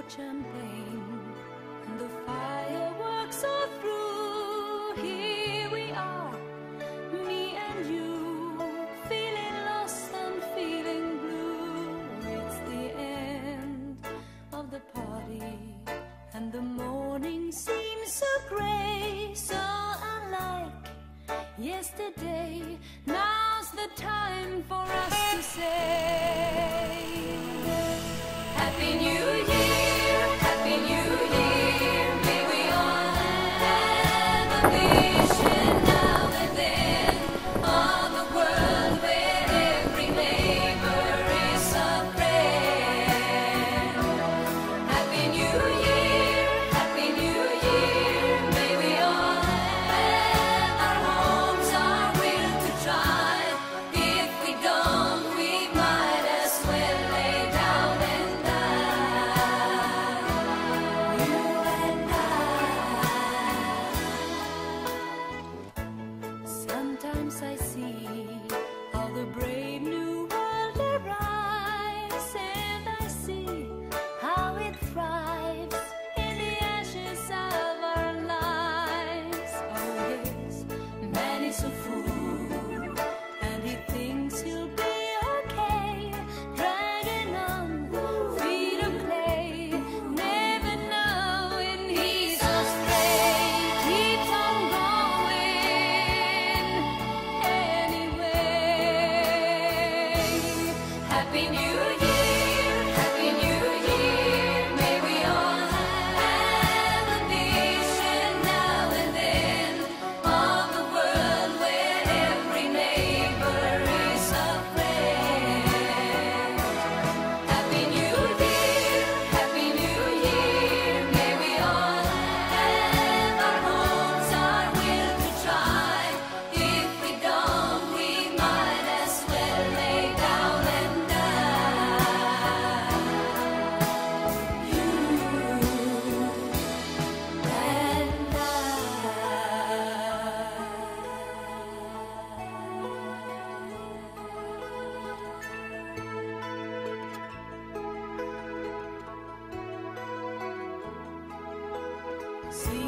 champagne and the fireworks are through. Here we are, me and you, feeling lost and feeling blue. It's the end of the party and the morning seems so grey, so unlike yesterday. Now's the time for us to say Happy New Year, Happy New Year. May we all have a vision now and then of a world where every neighbor is a friend. Happy New Year, Happy New Year. May we all have our homes, our will to try. If we don't, we might as well lay down and die. You and I. Sometimes I see how the brave new world arrives, and I see how it thrives in the ashes of our lives. Oh yes, man is a fool, and he thinks he'll be okay, dragging on feet of clay, never knowing he's astray. Keeps on going anyway. Happy New Year, Happy New Year. May we all have a vision now and then of a world where every neighbor is a friend. Happy New Year, Happy New Year. May we all have our homes, our will to try. If we don't, we might as well lay down and die. You and I. See